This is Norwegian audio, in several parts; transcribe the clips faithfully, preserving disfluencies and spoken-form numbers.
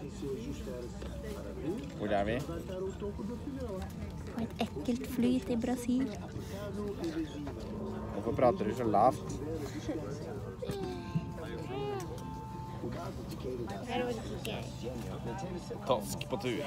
Hvor er vi? På et ekkelt fly til Brasil. Hvorfor prater du så lavt? Dansk på tur.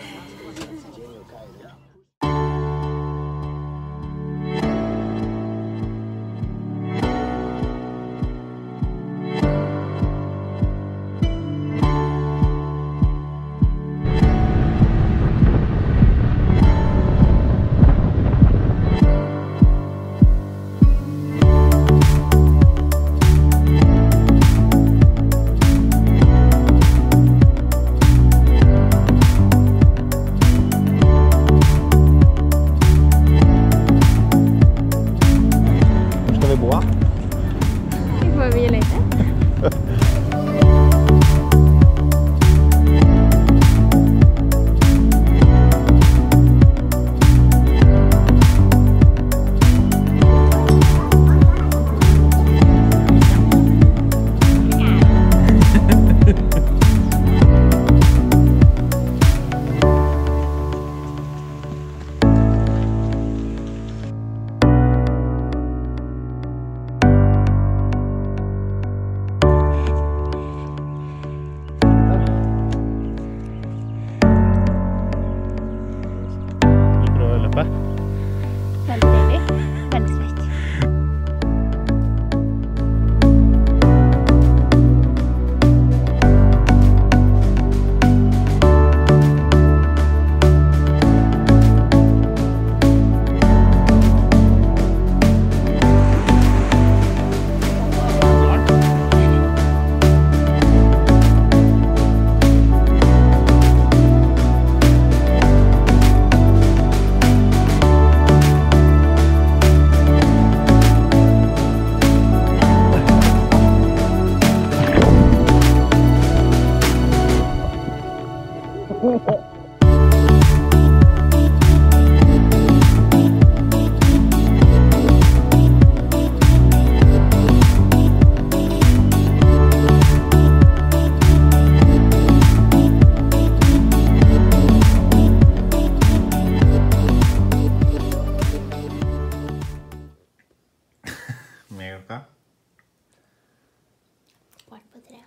Kvart på tre.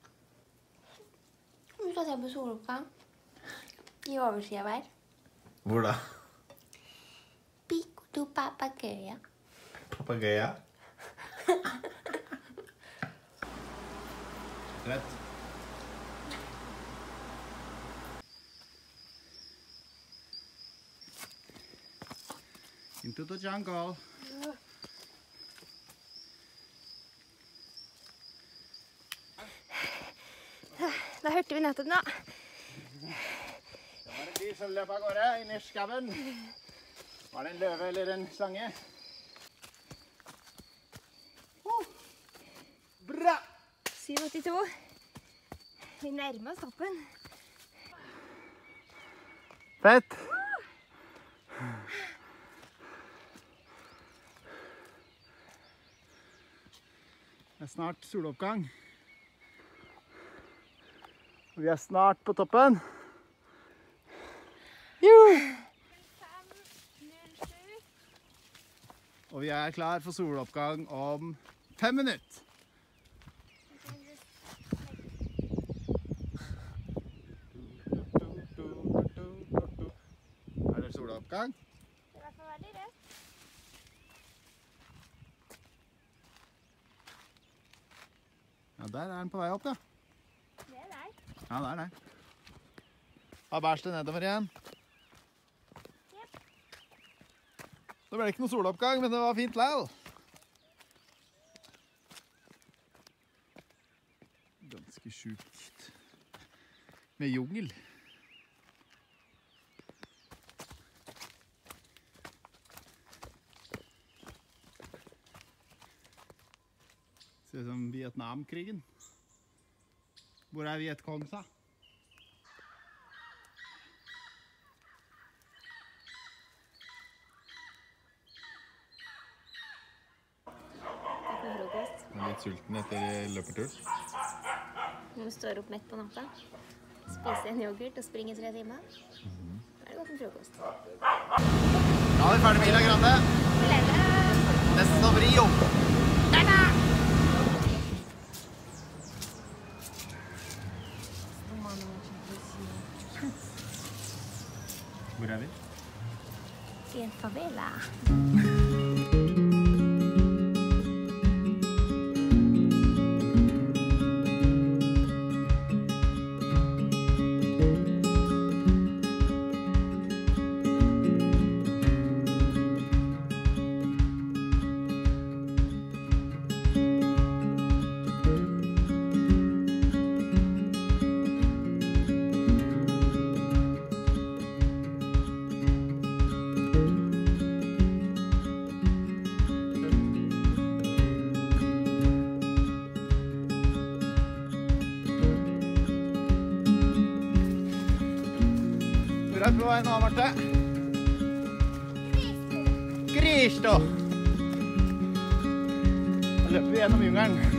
Vi skal se på soloppgang. I oversida hver. Hvor da? Pico du papagøya. Papagøya? Rett. Into the jungle. Da hørte vi nettopp nå. Det var en dyr som løp av gårde inn i skaven. Var det en løve eller en slange? Uh, bra! syv åttito. Vi nærmer oss toppen. Fett! Det er snart soloppgang. Vi er snart på toppen. Og vi er klar for soloppgang om fem minutter. Er det soloppgang? Det er i hvert fall veldig rett. Ja, der er den på vei opp, ja. Det er der. Ja, det er det. Da bærs det nedover igjen. Yep. Det ble ikke noe soloppgang, men det var fint likevel. Ganske sjukt med jungel. Ser ut som Vietnamkrigen. Hvor er Vietkong, sa? frokost. Jeg er litt sulten etter løpertur. Når du står opp midt på natta. spise en yoghurt og springe tre timer. Da er det godt med frokost. Da er vi ferdig med Ila Grande. Nesten over i jobb. Hvor er vi? I en favela. Hvor er vi på vei nå, Marte? Kristo! Da løper vi gjennom jungelen.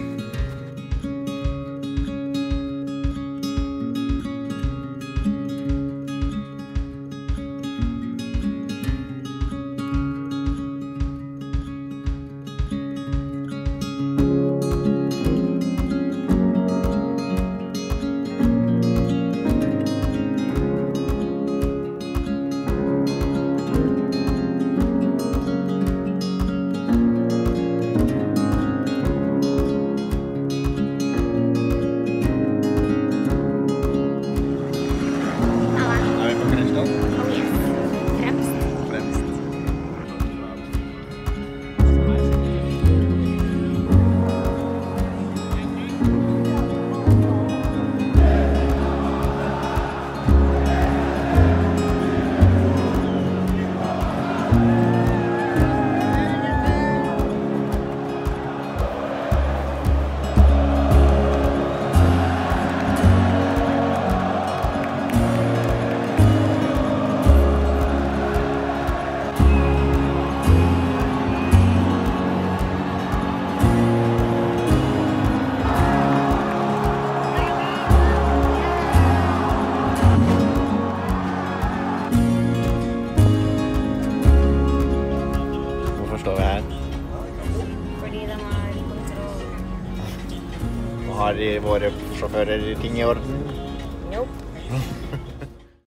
Står vi her. Fordi de har kontroll. Og har våre sjåfører ting i orden? Nope.